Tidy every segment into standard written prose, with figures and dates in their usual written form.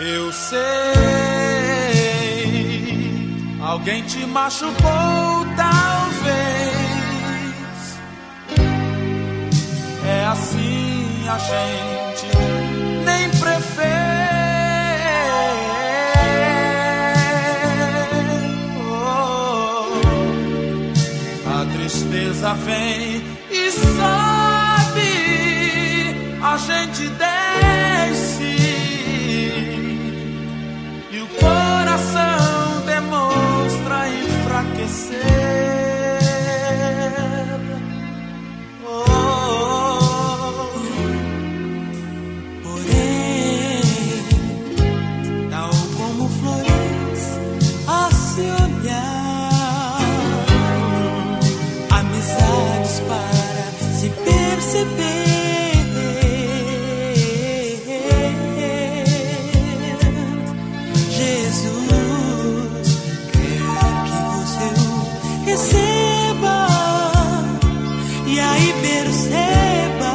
Eu sei, alguém te machucou, talvez. É assim, a gente nem prefere. A tristeza vem e sobe, a gente desce, e o coração demonstra enfraquecer. Porém, tal como flores a se olhar, amizades para se perceber. Receba e aí perceba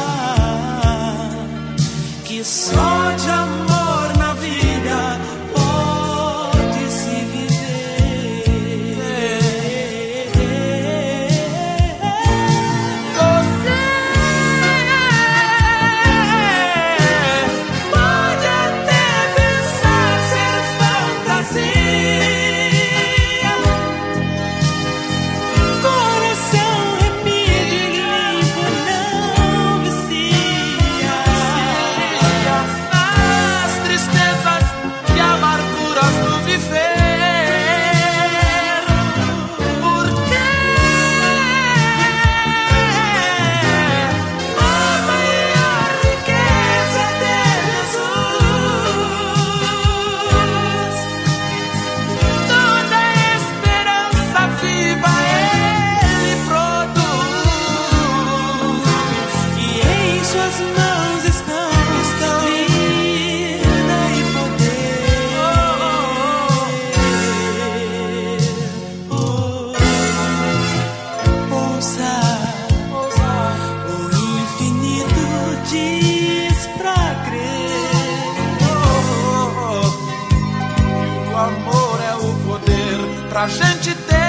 que só de amor na vida pode se viver. Você pode até pensar ser fantasia. Pra gente ter